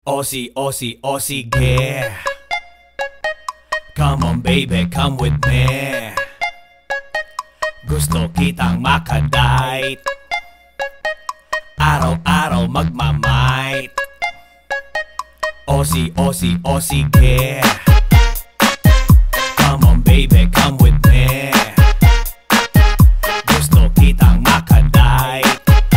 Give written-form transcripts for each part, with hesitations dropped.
Aussie, Aussie, Aussie, yeah. Come on baby, come with me. Gusto kitang makadate, araw-araw magmamight. Aussie, Aussie, Aussie, yeah. Come on baby, come with me. Gusto kitang makadate,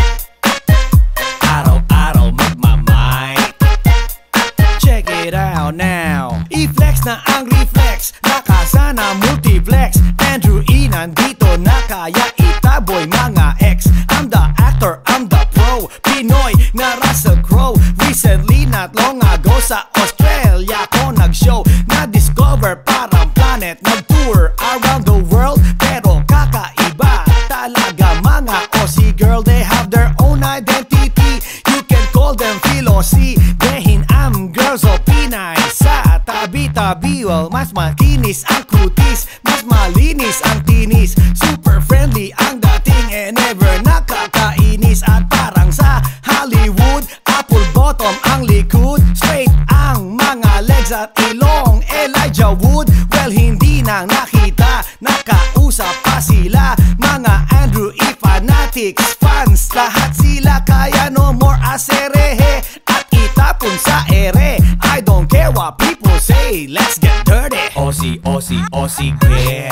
araw-araw magmamight. Check it out now. I-flex na ang reflex, nakasana multiplex. Andrew E nandito na kaya itaboy mga ex. I'm the actor, I'm the pro, Pinoy na Russell Crowe. Recently, not long ago sa Australia ko nag-show. Na-discover parang planet, nag-tour around the world. Pero kakaiba talaga mga Aussie girl. They have their own identity, you can call them Philosi. Dehin am girls o Pinay sa tabi-tabi. Well, mas makinis ang kutis, mas malinis ang tinis. Super friendly ang dating and never nakakainis. At parang sa Hollywood, apple bottom ang likod, straight ang mga legs at ilong. Elijah Wood, well hindi nang nakita, nakausap pa sila. Mga Andrew E fanatics, fans, lahat sila. Kaya no more aserehe at itapon sa ere. I don't care what people say, let's get dirty. Aussie, Aussie, Aussie, yeah.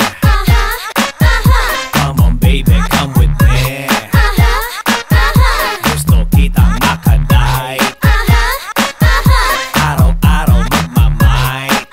Come on baby, come with me. Gusto kitang makadate, araw-araw magmamight.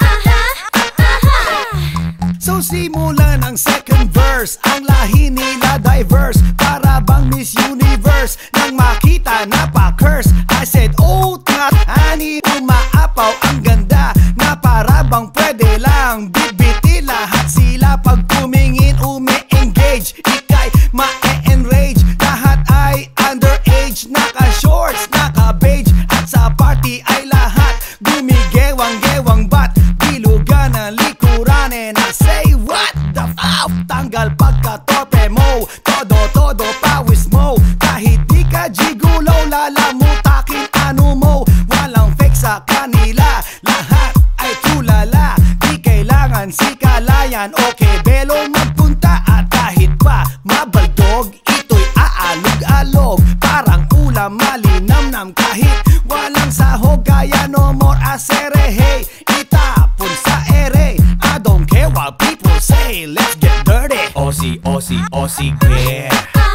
So simulan ang second verse, ang lahi nila diverse, para bang Miss Universe. Nang makita na pa-curse, I said, oh not honey, umaapaw ang ganda, na para bang pwede lang bitbiti lahat sila. Pag tumingin umi-engage, ikay ma-enrage. Lahat ay underage, naka-shorts, naka-beige. At sa party ay lahat gumigewang-gewang, bat bilugan ang likuran. And I say what the fuck, tanggal pagka-torpe mo, todo pawis mo. Kahit di ka gigulo, lalamutakin ano mo. Walang fake sa kanila, lahat ay tulala. Di kailangan si kalayan, okay belo magpunta. At kahit pa mabaldog, ito'y aalog-alog, parang ulam malinamnam. Kahit walang sahog, kaya no more aserehe, itapon sa ere. I don't care what people say, let's get dirty. Aussie, Aussie, Aussie, yeah.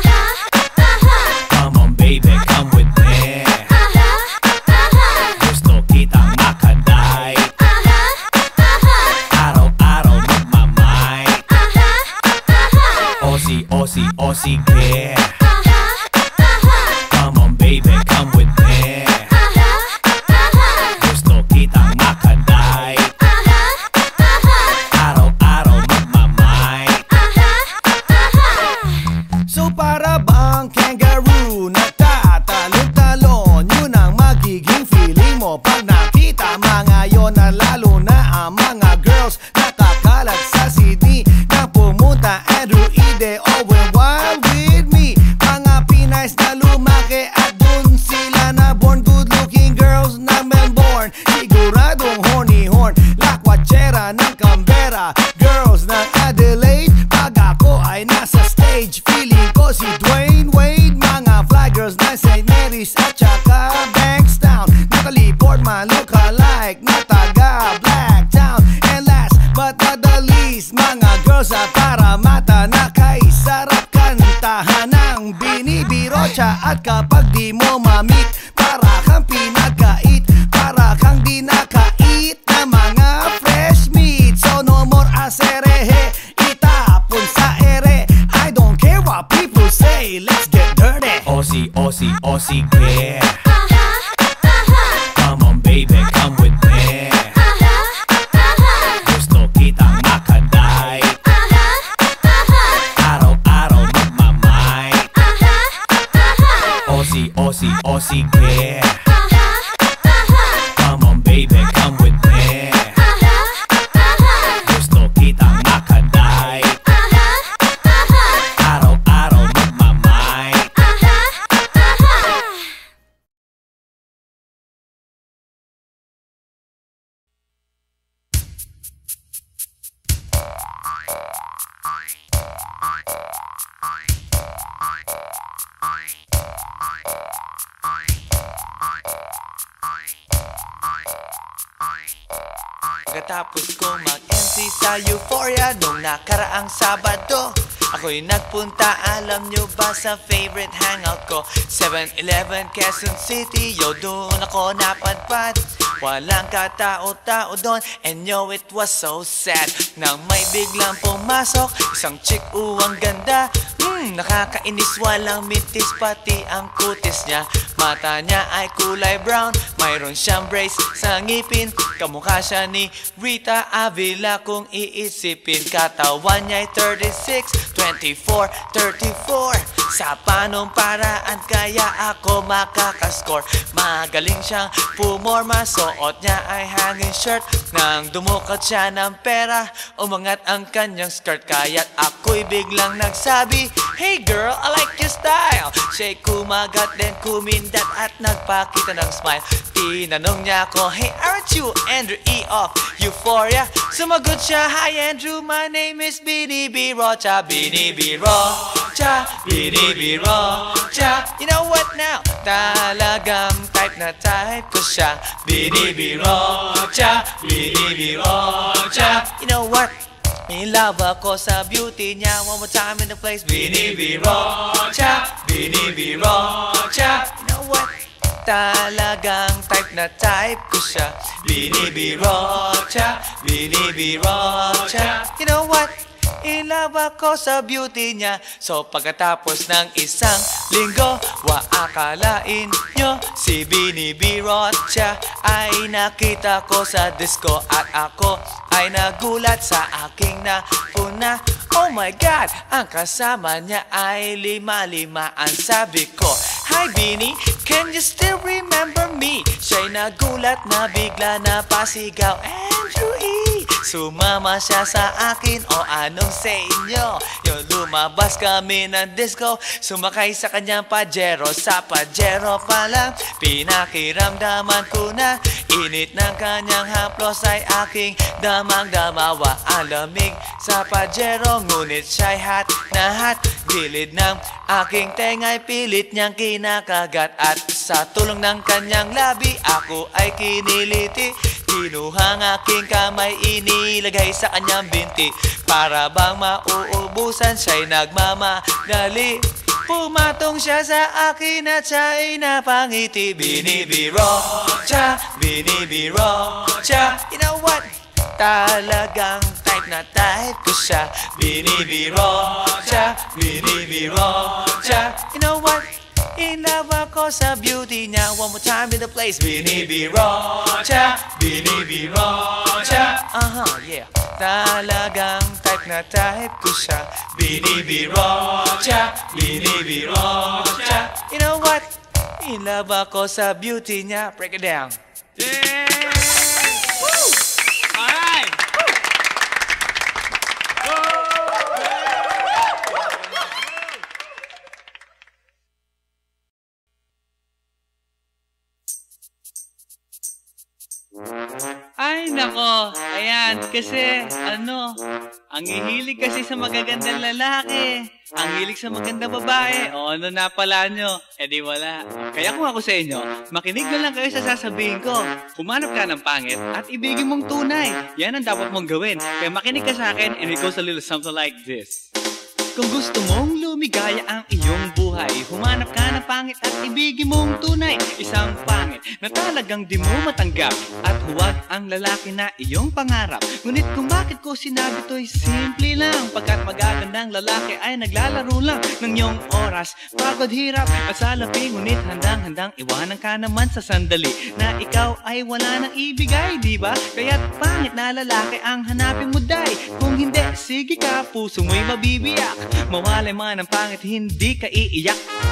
Come on baby, come with me. Gusto kitang makadate, araw-araw magmamight. Aussie, Aussie, Aussie, yeah. Come on baby, come with me. Gusto kitang makadate, araw-araw magmamight. So para bang kangaroo, nagtatalon-talon, yun ang magiging feeling mo pag nakita mga yon. Na lalo na ang mga girls nakakalat sa Sydney, na pumunta Andrew Ide, oh well, wild with me. Mga Pinays na lumaki at dun sila na born, good looking girls na Melbourne, siguradong horny-horn. Lakwachera ng Canberra, girls ng Adelaide. Pag ako ay nasa stage, feeling ko si Dwayne Wade. Mga fly girls na St. Mary's at saka Bankstown, nakaliport man look-alike na taga Blacktown. And last but not the least, mga girls sa Parramatta, na kay sarap kantahan ng binibirocha. At kapag di mo ma-meet, para kang pinagkait, para kang di nakait na mga fresh meat. So no more aserehe, itapon sa ere. I don't care what people say, let's get dirty. Aussie, Aussie, Aussie, yeah. Come on baby, come with me. Gusto kitang makadate, araw-araw magmamight. Aussie, Aussie, Aussie, yeah. Come on baby, come with me. Gusto kitang makadate, araw-araw magmamight. pagkatapos kong mag-MC sa Euphoria nung nakaraang Sabado, ako'y nagpunta, alam nyo ba, sa favorite hangout ko, 7-Eleven, Quezon City. Yo, doon ako napadpad, walang katao-tao doon, and yo, it was so sad nang may biglang pumasok isang chick, ang ganda. Nakakainis, walang mitis, pati ang kutis niya. Mata niya ay kulay brown, mayroon siyang brace sa ngipin. Kamukha siya ni Rita Avila kung iisipin. Katawan niya ay 36, 24, 34. Sa panong paraan kaya ako makakascore? Magaling siyang pumorma, suot niya ay hanging shirt. Nang dumukot siya ng pera, umangat ang kanyang skirt. Kaya't ako'y biglang nagsabi, "Hey girl, I like your style." Siya'y kumagat, then kumindat at nagpakita ng smile. Tinanong niya ako, "Hey, aren't you Andrew E. of Euphoria?" Sumagot siya, "Hi Andrew, my name is Bini B. Rocha." Bini B. Rocha, Bini B. Rocha. You know what now? Talagang type na type ko siya. Bini B. Rocha, Bini B. Rocha. You know what? In love ako sa beauty niya. One more time in the place. Bini B. Rocha, Bini B. Rocha. You know what? Talagang type na type ko siya. Bini B. Rocha, Bini B. Rocha. You know what? In love ako sa beauty niya. So pagkatapos ng isang linggo, akalain nyo si Bini B. Rocha ay nakita ko sa disco, at ako ay nagulat sa aking napuna. Oh my God, ang kasama niya ay lima-lima. Ang sabi ko, "Hi Bini, can you still remember me?" Siya'y nagulat na bigla na pasigaw, "Andrew E." Sumama siya sa akin, o anong sa inyo? Yung lumabas kami ng disco, sumakay sa kanyang Pajero. Sa Pajero pa lang, pinakiramdaman ko na init ng kanyang haplos ay aking damang-damawa. Ang lamig sa Pajero, ngunit siya'y hot na hot. Gilid ng aking tenga'y pilit niyang kinakagat, at sa tulong ng kanyang labi, ako ay kiniliti. Kinuhang aking kamay, inilagay sa kanyang binti. Para bang mauubusan, siya'y nagmamadali. Pumatong siya sa akin at siya'y napangiti. Bini B. Rocha, Bini B. Rocha. You know what? Talagang type na type ko siya. Bini B. Rocha, Bini B. Rocha. You know what? In love ako sa beauty niya. One more time in the place. Bini B. Rocha, Bini B. Rocha. Yeah. Talagang type na type ko siya. Bini B. Rocha, Bini B. Rocha. You know what? In love ako sa beauty niya. Break it down. Yeah! Woo! Alright! Ay, nako. Ayan, kasi, ang hihilig kasi sa magagandang lalaki. Ang hilig sa magandang babae. O ano na pala nyo? Eh di wala. Kaya kung ako sa inyo, makinig na lang kayo sa sasabihin ko. Humanap ka ng pangit at ibigin mong tunay. Yan ang dapat mong gawin. Kaya makinig ka sa akin, and it goes a little something like this. Kung gusto mong lumigaya ang iyong buhay, humanap ka ng pangit at ibigin mong tunay. Isang pangit na talagang di mo matanggap, at huwag ang lalaki na iyong pangarap. Ngunit kung bakit ko sinabi to'y simple lang, pagkat magagandang lalaki ay naglalaro lang ng iyong oras, pagod, hirap at salapi. Ngunit handang-handang iwanan ka naman sa sandali na ikaw ay wala nang ibigay, diba? Kaya't pangit na lalaki ang hanapin mo, day. Kung hindi, sige ka, puso mo'y mabibiyak. Mawalay man ang pangit, hindi ka iiyak.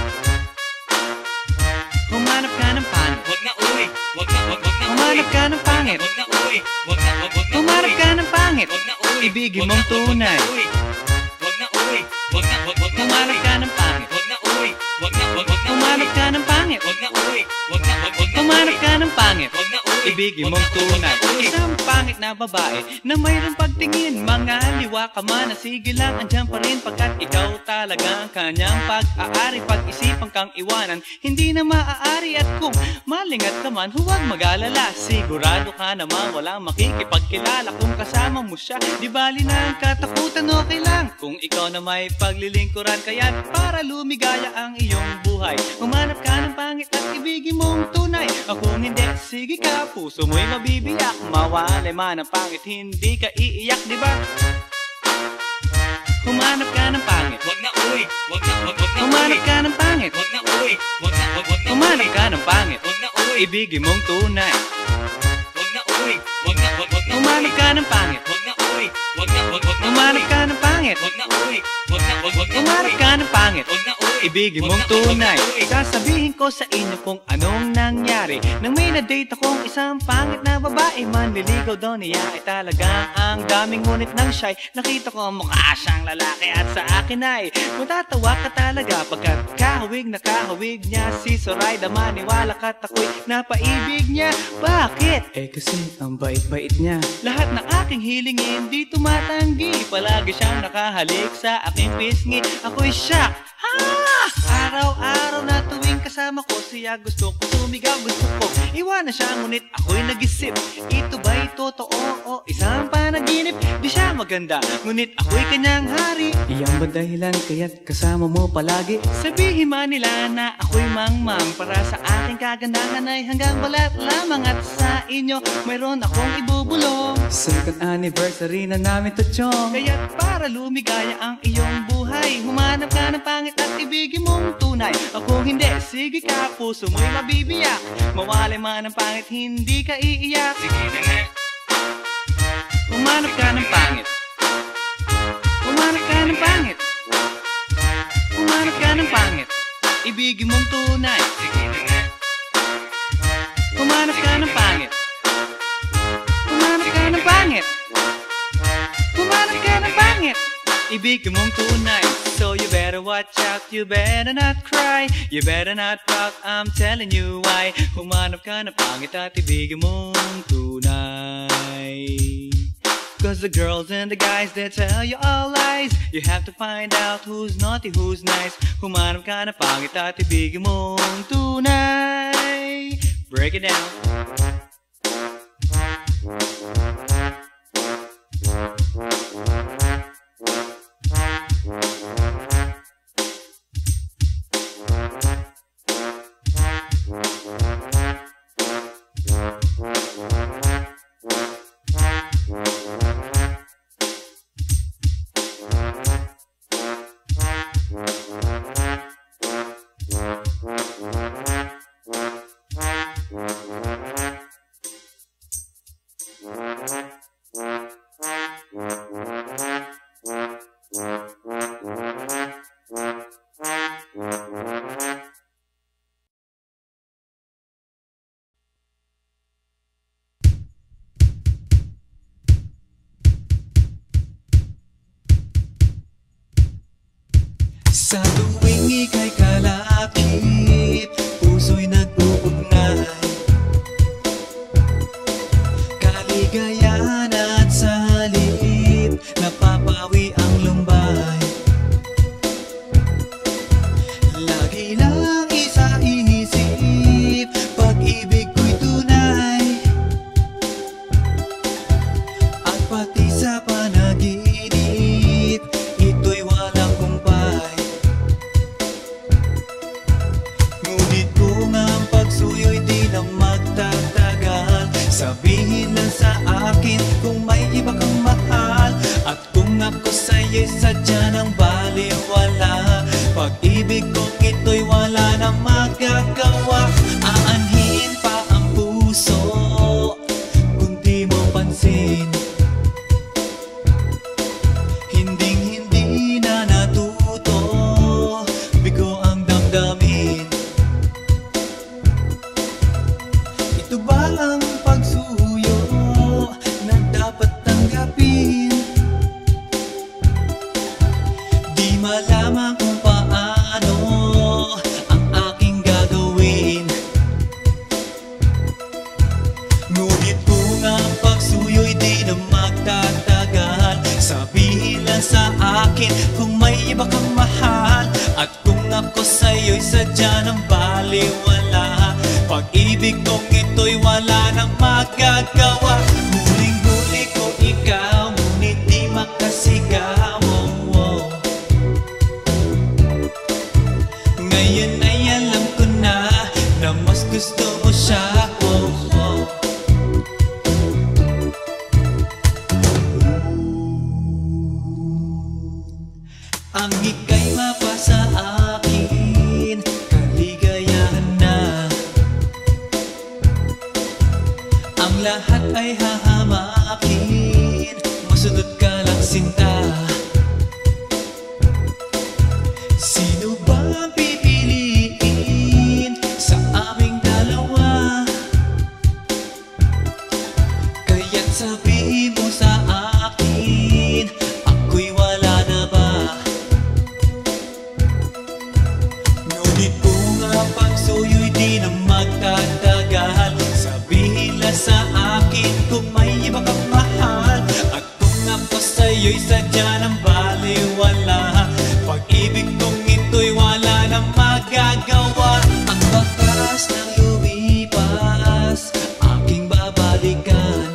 Humanap ka ng pangit, wag na uwi. Wag na humanap ka ng pangit, wag na uwi. Wag na humanap ka ng pangit, wag na uwi. Ibigin mong tunay. Wag na uwi. Wag na humanap ka ng pangit, wag na uwi. Wag na humanap ka ng pangit, wag na uwi. Humanap ka ng pangit, ibigin mong tunay. Isang pangit na babae na mayroong pagtingin. Mga liwa ka man na sige lang, andyan pa rin pagkat ikaw talaga ang kanyang pag-aari. Pag-isipan kang iwanan, hindi na maaari. At kung malingat ka man, huwag mag-alala. Sigurado ka naman walang makikipagkilala kung kasama mo siya. Di bali na ang katakutan, okay lang kung ikaw na may paglilingkuran. Kaya't para lumigaya ang iyong buhay, humanap ka ng pangit at ibigin mong tunay. Kung hindi, sige ka, puso mo'y mabibiyak. Mawalay man ang pangit, hindi ka iiyak, di ba? Humanap ka ng pangit, wag na uy, wag na humanap ka ng pangit, wag na uy, wag na humanap ka ng pangit, wag na uy, ibigin mong tunay. Wag na uy, wag na humanap ka ng pangit, wag na uy, wag na humanap ka ng pangit, wag na uy, wag na humanap ka ng pangit, wag na uy, ibigin mong tunay. Sasabihin ko sa inyo kung anong nangyari nang may na-date akong isang pangit na babae. Manliligaw daw niya ay talaga ang daming, ngunit nang shy nakita ko mukha siyang lalaki. At sa akin ay matatawa ka talaga pagkat kahawig na kahawig niya si Zoraida. Maniwala ka't ako'y napaibig niya. Bakit? Eh kasi ang bait-bait niya. Lahat ng aking hilingin di tumatanggi. Palagi siyang nakahalik sa aking pisngi. Ako'y shock. Araw-araw na tuwing kasama ko siya, gusto ko sumigaw, gusto ko iwanan siya, ngunit ako'y nag-isip, ito ba'y totoo o isang panaginip? Di siya maganda, ngunit ako'y kanyang hari. Iyan ba dahilan kaya't kasama mo palagi? Sabihin man nila na ako'y mangmang, para sa aking kagandahan ay hanggang balat lamang. At sa inyo mayroon akong ibubulong. Second anniversary na namin to, chong. Kaya't para lumigaya ang iyong buhay, humanap ka ng pangit at ibigin mong tunay. Kung hindi, sige ka, puso mo'y mabibiyak. Mawalay man ang pangit, hindi ka iiyak. Sige na nga. Humanap ka ng pangit, humanap ka ng pangit, humanap ka ng pangit, ibigin mong tunay. Sige na nga. Humanap ka ng pangit, humanap ka ng pangit, humanap ka ng pangit, ibigin mong tunay. So you better watch out, you better not cry, you better not pout, I'm telling you why. Humanap ka ng pangit at ibigin mong tunay. Cause the girls and the guys, they tell you all lies. You have to find out who's naughty, who's nice. Humanap ka ng pangit at ibigin mong tunay. Break it down. Sa tuwing ika'y kalapit, puso'y nag-uugnay. Kaligayahan at sa halip, napapawi ang lumbay. Lagi lang isa inisip, pag-ibig ko'y tunay. At pati sa panaginip, ito'y walang kumpay. Ngunit kung ang pagsuyo'y di lang magtatagal, sabihin lang sa akin kung may iba kang mahal. At kung ako sa'yo'y sadya ng baliwala, pag-ibig kong ito'y wala nang magagawa. Aanhin pa ang puso kung di mo pansin, hinding-hindi na natuto, bigo ang damdamin. Ito ba ang pagsuyo na dapat tanggapin? akin kung may iba kang mahal, at kung ako sa'yo'y sadya ng baliwala. Pag-ibig kong ito'y wala nang magagawa. Huling-huli ko ikaw, ngunit di makasigaw. Ngayon ay alam ko na mas gusto mo siya. Ang ika'y mapasa akin, kaligayahan na. Ang lahat ay hahamakin, masunod ka lang sinta. Sino ba ang pipiliin sa aming dalawa? Kaya't sabihin mo sa akin, ako'y wala na ba? Ngunit kung ang pagsuyo'y di na magtatagal, sabihin lang sa akin kung may iba kang mahal, at kung ako sa'yo'y sadya ng baliwala. Pag-ibig kong ito'y wala nang magagawa. Ang bakas ng lumipas, aking babalikan.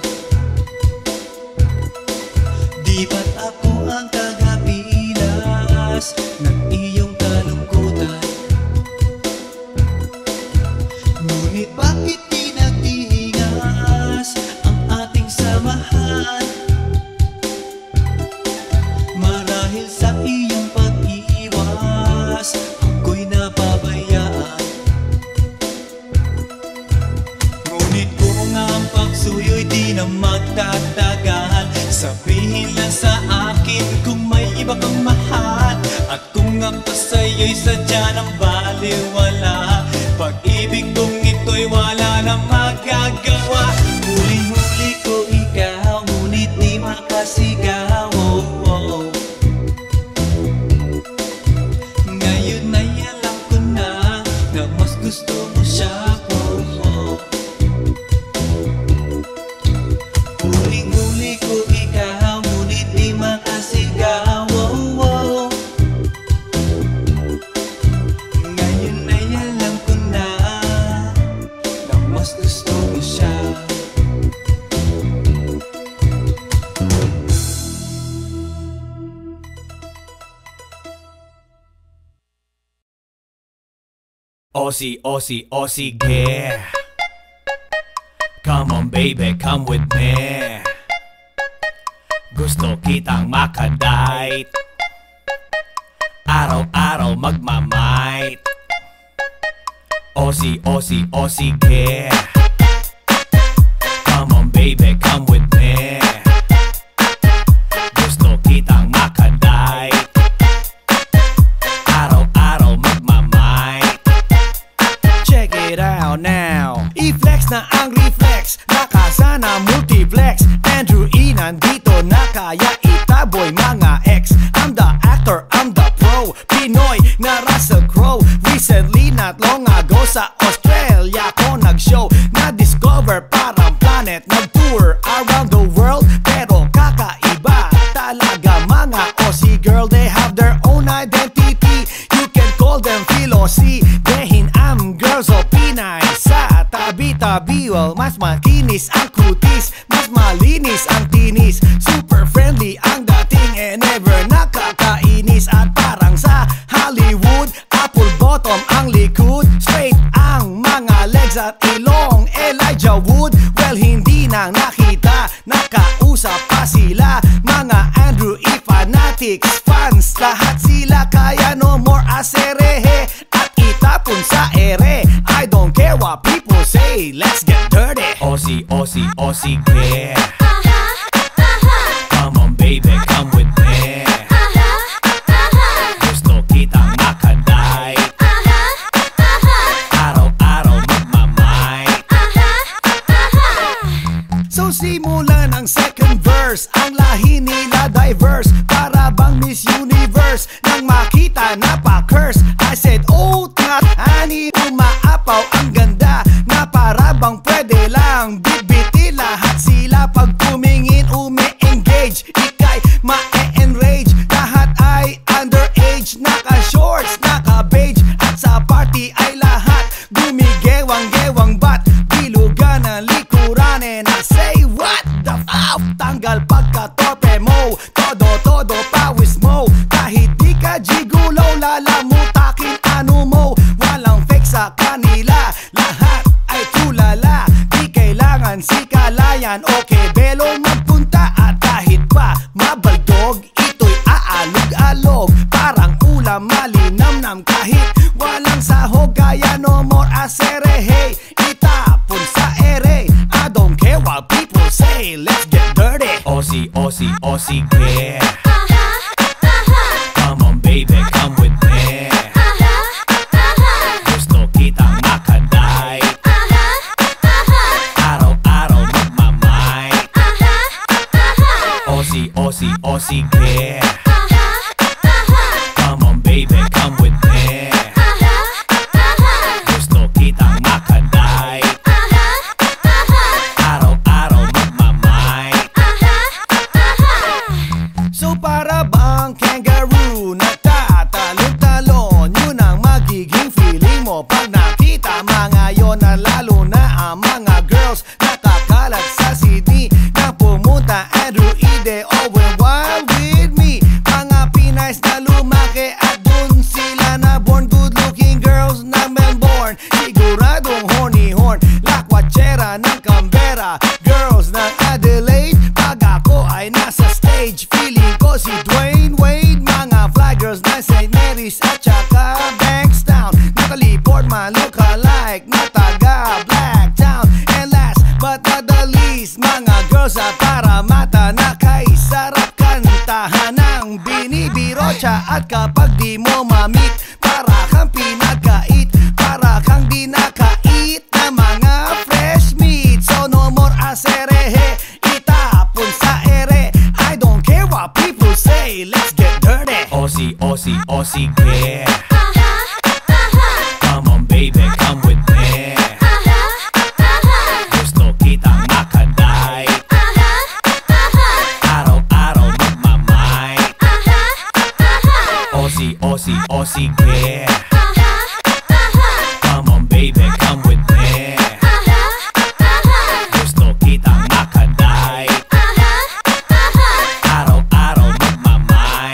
Di ba't ako ang tagapilas ng iyong kalungkutan? Ngunit bakit di nagtingas ang ating samahan? Marahil sa iyong pag-iwas, ako'y napabayaan. Ngunit kung ang pagsuyo'y di na magtatagal, sabihin lang sa akin kung may iba kang mahal, at kung ako sa'yo'y sadya ng baliwala. Pag-ibig kong ito'y wala nang magagawa. Huli-huli ko ikaw, ngunit di makasigaw. Ngayon ay alam ko na mas gusto mo siya. Huling-huli ko ikaw, ngunit di makasigaw. Ngayon ay alam ko na mas gusto mo siya. Aussie, Aussie, Aussie, yeah. Come on baby, come with me. Gusto kitang makadate, araw-araw magmamight. Aussie, Aussie, Aussie, yeah. Come on baby, come with me. Gusto kitang makadate, araw-araw magmamight. Check it out now. I-flex na ang reflex, nakasana multiplex. Andrew E nandito na kaya itaboy mga ex. I'm the actor, I'm the pro, Pinoy na Russell Crowe. Recently, not long ago, sa Australia ko nag-show. Na-discover parang planet, nag-tour around the world. Pero kakaiba talaga mga Aussie girl. They have their own identity, you can call them Philo-C. Dehin am girls o Pinay sa tabi-tabi. Well, mas makinis ang kutis, mas malinis ang tinis. Super friendly ang dating, eh never nakakainis. At parang sa Hollywood, apple bottom ang likod, straight ang mga legs at ilong. Elijah Wood, well hindi na nakita, nakausap pa sila. Mga Andrew E fanatics, fans, lahat sila. Kaya no more aserehe at itapon sa ere. I don't care what people say, let's get dirty. Aussie, Aussie, Aussie, yeah. Come on baby, come with me. Gusto kitang makadate, araw-araw magmamight. So simulan ang second verse, ang lahi nila diverse, para bang Miss Universe. Nang makita na pa-curse, I said oh not ani, umaapaw ang ganda, na para bang pwede lang bitbiti lahat sila. Pag tumingin umi-engage, ikay ma-enrage, lahat ay di kalayan. Okay, belong magpunta at kahit pa mabaldog, ito'y aalog-alog, parang ulam malinamnam kahit walang sahog. Kaya no more asere, hey, itapon sa ere. I don't care what people say, let's get dirty. Aussie, Aussie, Aussie, yeah. Come on baby, come with me. Gusto kitang makadai. Araw-araw magmamay. Aussie, Aussie, Aussie, yeah. Come on baby, come with me. Gusto kitang makadai. Araw-araw magmamay. So para bang kangaroo nagtatalon-talon, yun ang magiging feeling mo pag nakita mga yon. Na lalo na ang mga girls nakakalat sa CD na pumunta Andrew Ide, Owen Wild with me. Mga Pinays na lumaki at dun sila na born, good looking girls na Melbourne, siguradong horny horn, lakwachera ng Canberra, girls ng Adelaide. Pag ako ay nasa stage, feeling ko si Dwayne Wade. Mga fly girls na St. Mary's at saka Bankstown, nakaliport man look-alike na taga Blacktown. And last but not the least, mga girls sa Paramata na kay sarap kantahan ng binibirocha. At kapag di mo mamit, para kang pinagkait, para kang di nakait na mga fresh meat. So no more aserehe, itapon sa ere. I don't care what people say, let's get dirty. Aussie, Aussie, Aussie, yeah. Come on baby, come with me. Gusto kitang makadai. Araw-araw magmamay. Aussie, Aussie, Aussie, yeah. Come on baby, come with me. Gusto kitang makadai. Araw-araw magmamay.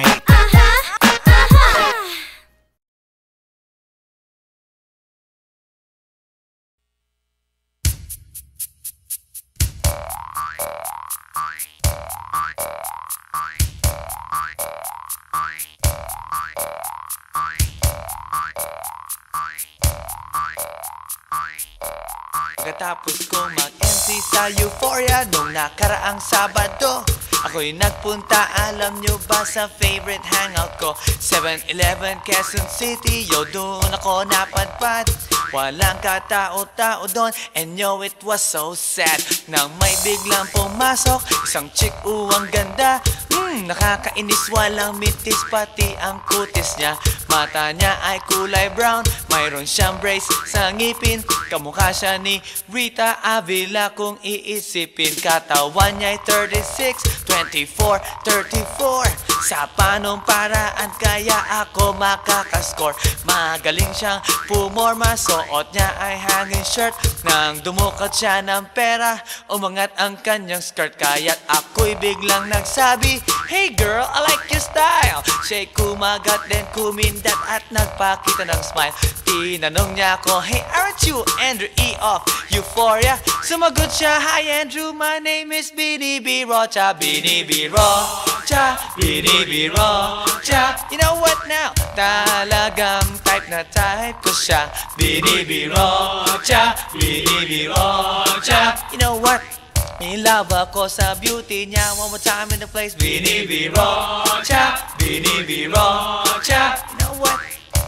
Pagkatapos ko mag-MC sa Euphoria nung nakaraang Sabado, ako'y nagpunta, alam nyo ba, sa favorite hangout ko, 7-Eleven, Quezon City. Yo, doon ako napadpad, walang katao-tao doon. And yo, it was so sad nang may biglang pumasok isang chick, ang ganda. Nakakainis, walang mitis, pati ang kutis niya. Mata niya ay kulay brown, mayroon siyang brace sa ngipin. Kamukha siya ni Rita Avila kung iisipin. Katawan niya ay 36, 24, 34. Sa panong paraan kaya ako makakascore. Magaling siyang pumorma, suot niya ay hanging shirt. Nang dumukat siya ng pera, umangat ang kanyang skirt. Kaya't ako'y biglang nagsabi, hey girl, I like your style. Siya'y kumagat then kumindat at nagpakita ng smile. Tinanong niya ako, hey, aren't you Andrew E. of Euphoria? Sumagot siya, hi Andrew, my name is Bini B. Rocha. Bini B. Rocha, Bini B. Rocha. You know what now? Talagang type na type ko siya. Bini B. Rocha, Bini B. Rocha. You know what? In love ako sa beauty niya. One more time in the place. Bini B. Rocha, Bini B. Rocha. You know what?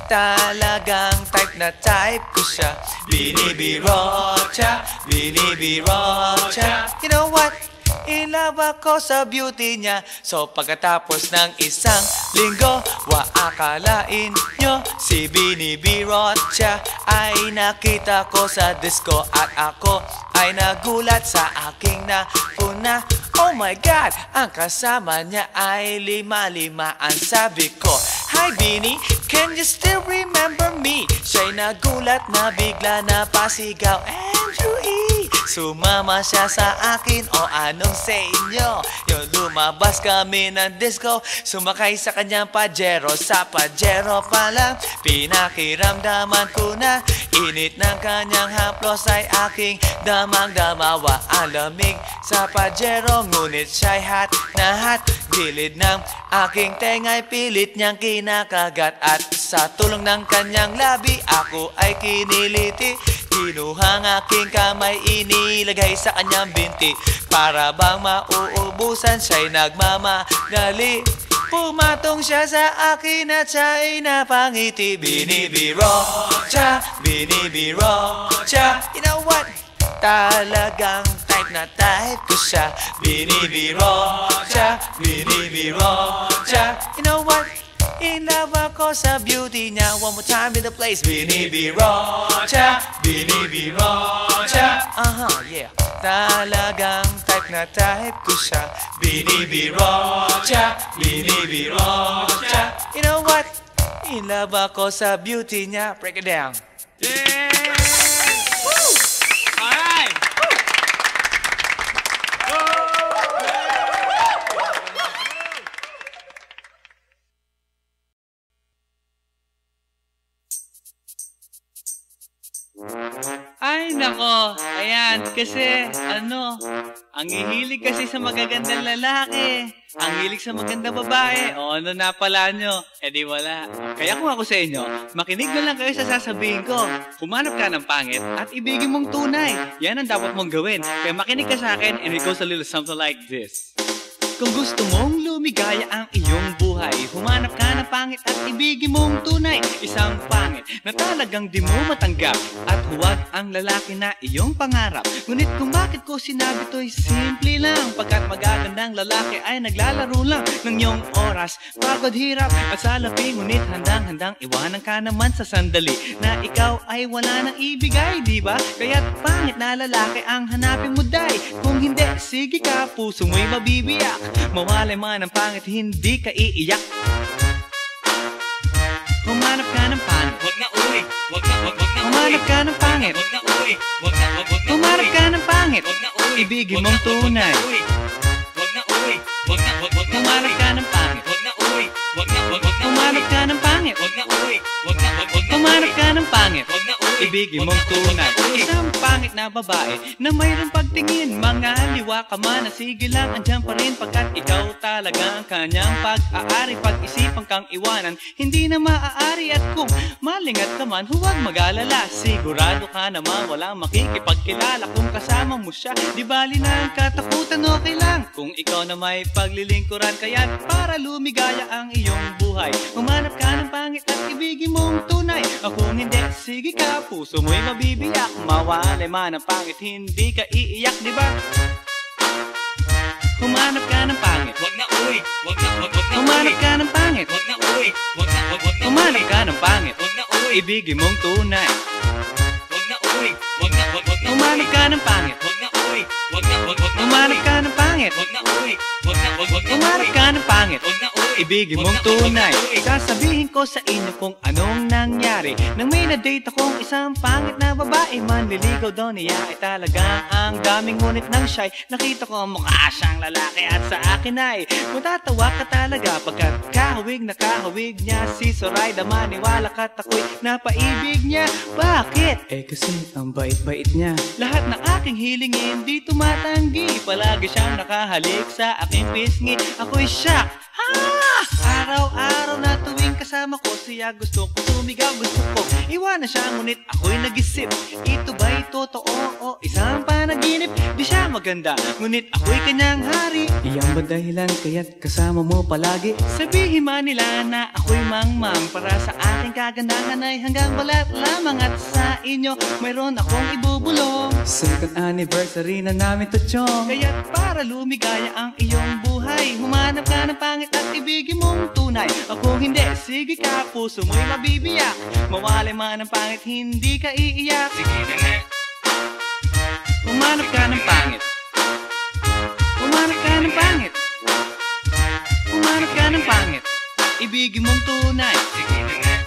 Talagang type na type ko siya. Bini B. Rocha, Bini B. Rocha. You know what? In love ako sa beauty niya. So pagkatapos ng isang linggo, akalain nyo si Bini B. Rocha ay nakita ko sa disco. At ako ay nagulat sa aking napuna. Oh my God, ang kasama niya ay lima-limaan. Sabi ko, hi Bini, can you still remember me? Siya'y nagulat na bigla na pasigaw, Andrew E. Sumama siya sa akin o anong sa inyo? Yung lumabas kami ng disco, sumakay sa kanyang Pajero. Sa Pajero pa lang, pinakiramdaman ko na init ng kanyang haplos ay aking damang-damawa. Ang lamig sa Pajero, ngunit siya'y hot na hot. Gilid ng aking tenga'y pilit niyang kinakagat. At sa tulong ng kanyang labi, ako ay kiniliti. Kinuhang aking kamay, inilagay sa kanyang binti. Para bang mauubusan, siya'y nagmamagali. Pumatong siya sa akin at siya'y napangiti. Binibiro siya, binibiro siya. You know what? Talagang type na type ko siya. Binibiro siya, binibiro siya. You know what? In love ako sa beauty niya. One more time in the place. Binibiro siya, binibiro siya. Yeah. Talagang type na type ko siya. Binibiro siya, binibiro siya. You know what? In love ako sa beauty niya. Break it down. Yeah! Woo! Alright! Ay, nako. Ayan, kasi, ang hihilig kasi sa magagandang lalaki. Ang hilig sa magandang babae. O, ano na pala nyo? Eh di wala. Kaya kung ako sa inyo, makinig na lang kayo sa sasabihin ko. Humanap ka ng pangit at ibigin mong tunay. Yan ang dapat mong gawin. Kaya makinig ka sa akin and it goes a little something like this. Kung gusto mong lumigaya ang iyong buhay, humanap ka ng pangit at ibigin mong tunay. Isang pangit na talagang di mo matanggap, at huwag ang lalaki na iyong pangarap. Ngunit kung bakit ko sinabi to'y simple lang, pagkat magagandang lalaki ay naglalaro lang ng iyong oras, pagod, hirap at salapi. Ngunit handang-handang iwanan ka naman sa sandali na ikaw ay wala nang ibigay, diba? Kaya't pangit na lalaki ang hanapin mo, day. Kung hindi, sige ka, puso mo'y mabibiyak. Mawalay man ang pangit, hindi ka iiyak. Humanap ka ng pangit, wag na uwi. Wag na humanap ka ng pangit, wag na uwi. Wag na humanap ka ng pangit, wag na uwi. Ibigin mong tunay. Wag na uwi. Wag na humanap ka ng pangit, wag na uwi. Wag na humanap ka ng pangit, wag na uwi. Wag na humanap ka ng pangit, wag na uwi. Ibigin mong tunay. Isang pangit na babae na mayroong pagtingin, mga liwa ka man, sige lang, andyan pa rin, pagkat ikaw talaga ang kanyang pag-aari. Pag-isipan kang iwanan, hindi na maaari. At kung malingat ka man, huwag mag-alala. Sigurado ka naman walang makikipagkilala kung kasama mo siya. Di bali na ang katakutan, okay lang kung ikaw na may paglilingkuran. Kaya't para lumigaya ang iyong buhay, humanap ka ng pangit at ibigin mong tunay. Kung hindi, sige ka, puso mo'y mabibiyak. Mawalay man ang pangit, hindi ka iiyak, diba? Humanap ka ng pangit, wag na uwi. Wag na humanap ka ng pangit, wag na uwi. Wag na humanap ka ng pangit, wag na uwi. Ibigin mong tunay. Wag na uwi. Wag na humanap ka ng pangit, wag na uwi. Wag na humanap ka ng pangit, wag na uwi. Wag na humanap ka ng pangit, wag na uwi. Ibigin mong tunay. Sasabihin ko sa inyo kung anong nangyari nang may na-date akong isang pangit na babae. Manliligaw daw niya ay talagang ang daming, ngunit nang siya'y nakita ko mukha siyang lalaki. At sa akin ay matatawa ka talaga, pagkat kahawig na kahawig niya si Zoraida. Maniwala ka't ako'y napaibig niya. Bakit? Eh kasi ang bait-bait niya. Lahat ng aking hilingin di tumatanggi. Palagi siyang nakahalik sa aking pisngi. Ako'y shock. Araw-araw na tuwing kasama ko siya, gusto ko sumigaw, gusto ko iwanan siya. Ngunit ako'y nag-isip, ito ba'y totoo o isang panaginip? Di siya maganda, ngunit ako'y kanyang hari. Iyan ba dahilan kaya't kasama mo palagi? Sabihin man nila na ako'y mangmang, para sa aking kagandahan ay hanggang balat lamang. At sa inyo mayroon akong ibubulong. Second anniversary na namin to, chong. Kaya't para lumigaya ang iyong buhay, humanap ka ng pangit at ibigin mong tunay. Kung hindi, sige ka, puso mo'y mabibiyak. Mawalay man ang pangit, hindi ka iiyak. Sige na nga. Humanap ka ng pangit. Humanap ka ng pangit. Humanap ka ng pangit. Ibigin mong tunay. Sige na nga.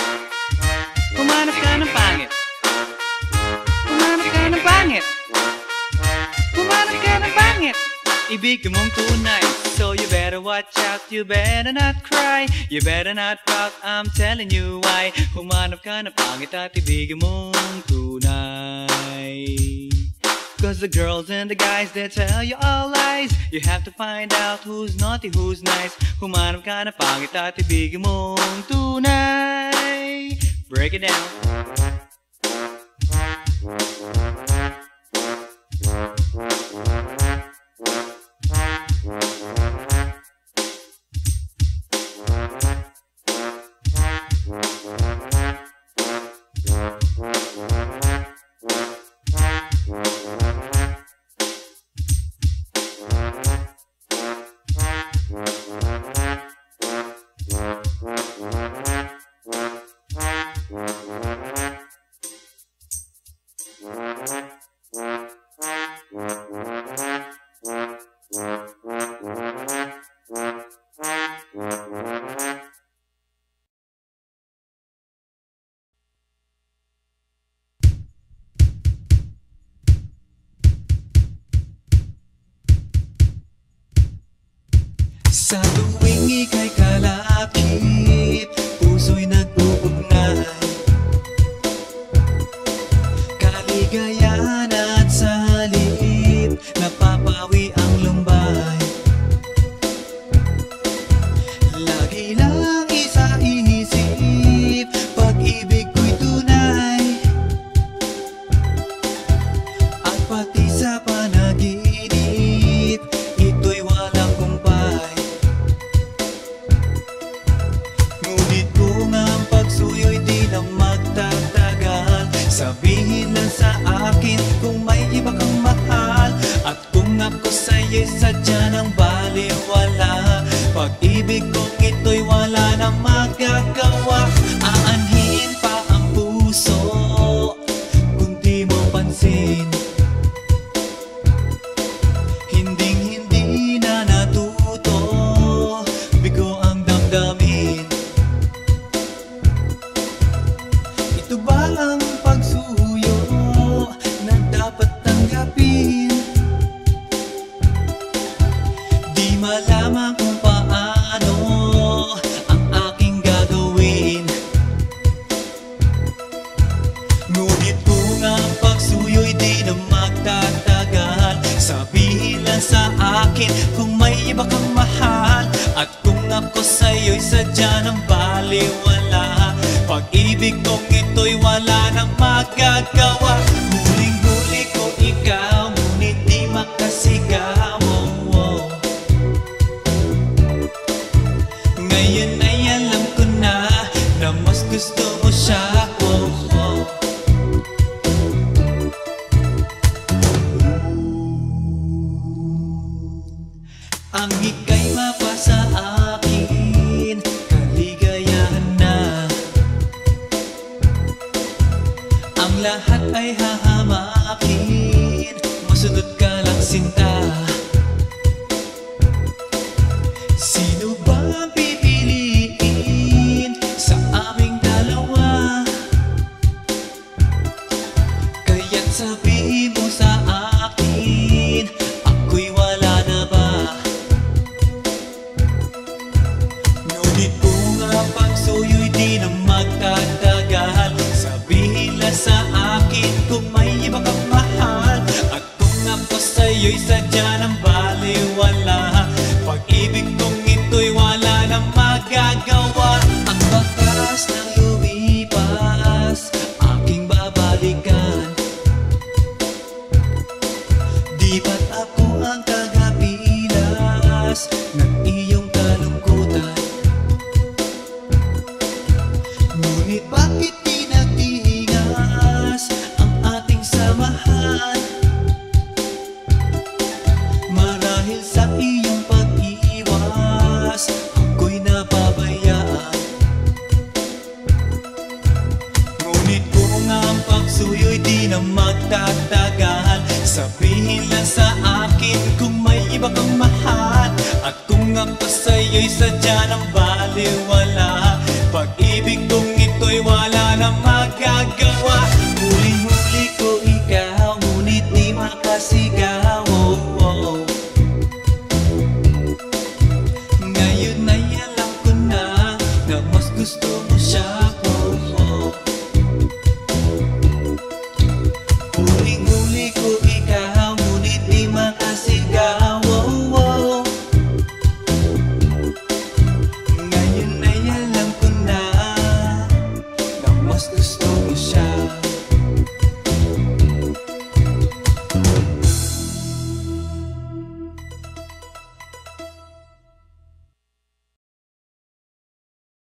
Humanap ka ng pangit. Humanap ka ng pangit. ibig mong tunay. So you better watch out, you better not cry, you better not pout, I'm telling you why. Humanap ka na pangit at ibigin mong tunay. Cause the girls and the guys, they tell you all lies. You have to find out who's naughty, who's nice. Humanap ka na pangit at ibigin mong tunay. Break it down. Sa tuwing ika'y kalapit, puso'y nagpupugnay. Kaligayahan at sa halip, napapawi ang lumbay. Lagi lang isa inisip, pag-ibig ko'y tunay. At pati sa panaginip, ito'y walang kumpay. Ngunit kung ang pagsuyo'y di na magtatagal, sabihin lang sa akin kung may iba kang mahal. At kung ako sa'yo'y sadya ng baliwala, pag-ibig kong ito'y wala na magagawa. Aanhin pa ang puso kung di mo pansin, hinding-hindi na natuto, bigo ang damdamin. Ito ba ang pagsuyo na dapat tanggapin? Di malaman kung paano ang aking gagawin. Ngunit kung ang pagsuyo'y di na magtatagal, sabihin lang sa akin kung may iba kang mahal. At kung ako sa'yo'y sadya ng baliwala, pag-ibig kong ito'y wala nang magagawa. Huling-huli ko ikaw, ngunit di makasigaw. Ngayon ay alam ko na mas gusto mo siya. Ang ika'y mapasa akin, kaligayahan na. Ang lahat ay hahamakin, masunod ka lang sinta. Sino ba ang pipiliin sa aming dalawa? Kaya't sabihin mo sa akin, ako'y wala na ba? Ngunit kung ang pagsuyo'y di na magtatagal, sabihin lang sa akin kung may iba kang mahal. At kung ako sa'yo'y sadya ng baliwala, pag-ibig kong ito'y wala nang magagawa. Ang bakas ng lumipas, aking babalikan. Di ba't ako ang tagapilas ng iyong kalungkutan? Ngunit bakit di nagtingas ang ating samahan? Marahil sa iyong pag-iwas, ako'y napabayaan. Ngunit kung ang pagsuyo'y di na magtatagal, sabihin lang sa akin kung may iba kang mahal. At kung ako sa'yo'y sadya ng baliwala, pag-ibig kong ito'y wala na magagawa. Huling-huli ko ikaw, ngunit di makasigaw. mas gusto mo siya.